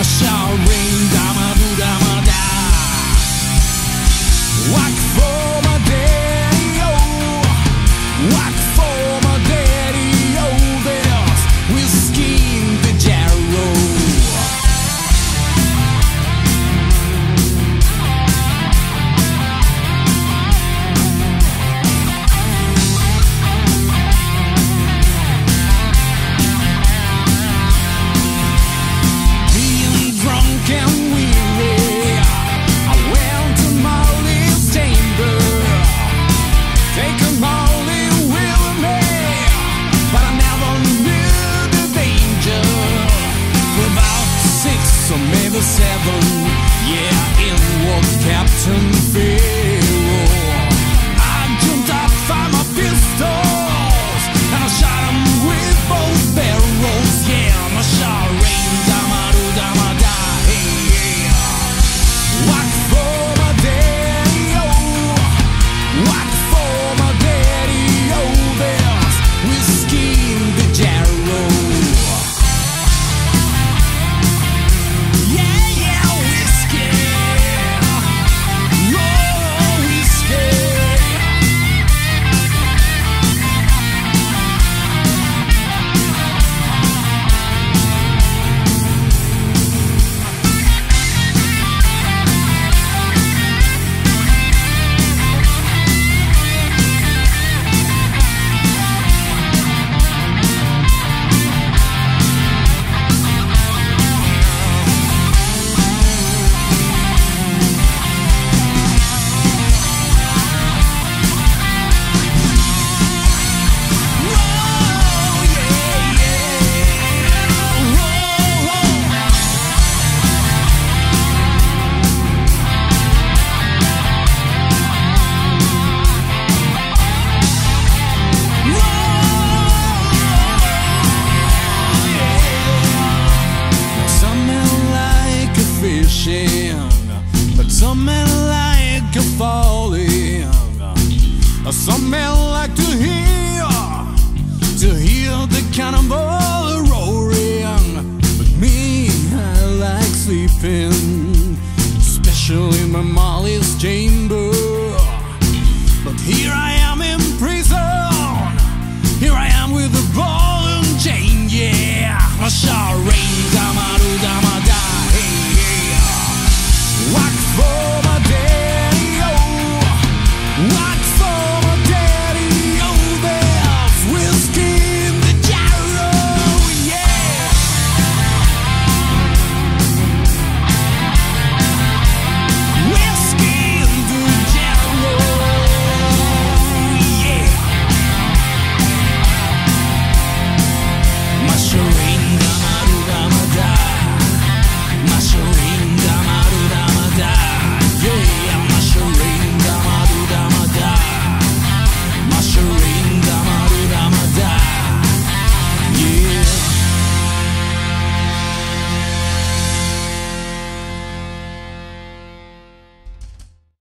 my shall ring, dama-doo-dama-da. Whack for my daddy-o, whack for my daddy-o. There's whiskey in the jarro. Being drunk and weary, I went to Molly's chamber. Take a Molly with me, but I never knew the danger. For about 6 or maybe 7, yeah, in walked Captain Pharaoh. I jumped up, found my pistols, and I shot him with both barrels. Yeah, my shot rained, dama-doo-dama-da. Hey, yeah. Whack for my daddy-o, whack for my daddy-o. There's whiskey in the jarro. Yeah, yeah, whiskey. Oh, whiskey. Some men like a fishing, but some men like a falling. Some men like to hear the cannonball roaring. But me, I like sleeping, especially in my Molly's chamber.